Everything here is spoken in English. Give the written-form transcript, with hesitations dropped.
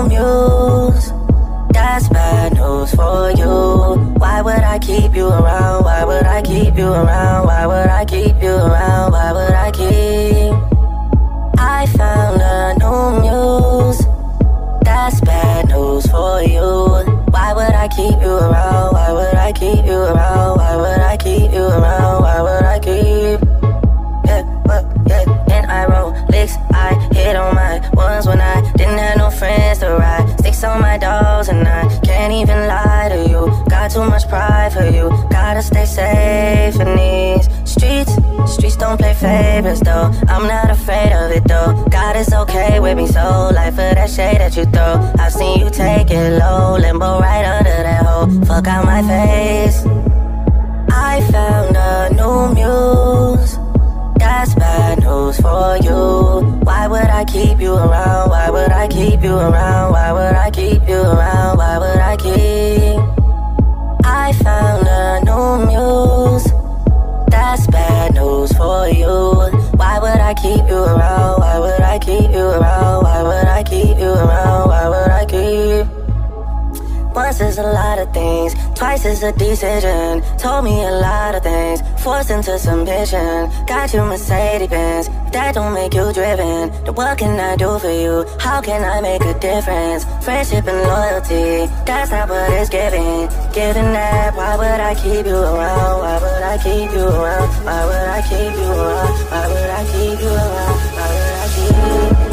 new muse. That's bad news for you. Why would I keep you around? Why would I keep you around? Why would I keep you around? Why would I keep? I found a new muse. That's bad news for you. Why would I keep you around? Why would I keep you around? Why would I keep you around? Why would I keep? And I wrote licks, I hit on my ones when I didn't have no friends to ride. Sticks on my dogs and I can't even lie to you. Got too much pride for you. Gotta stay safe in these streets. Streets don't play favorites though. I'm not afraid of it though. God is okay with me, so life for that shade that you throw. I've seen you take it low, limbo right under that hole. Fuck out my face. I found a new muse. That's bad news for you. Why would I keep you around? Why would I keep you around? Why would I keep you around? Why would I keep? I found a new muse. That's bad news for you. Why would I keep you around? Why would I keep you around? Why would I keep you around? Why would I keep? Once is a lot of things, twice is a decision. Told me a lot of things, forced into submission. Got you Mercedes-Benz, that don't make you driven. Then what can I do for you? How can I make a difference? Friendship and loyalty, that's not what it's giving. Giving that, why would I keep you around? Why would I keep you around? Why would I keep you around? Why would I keep you around? Why would I keep you around?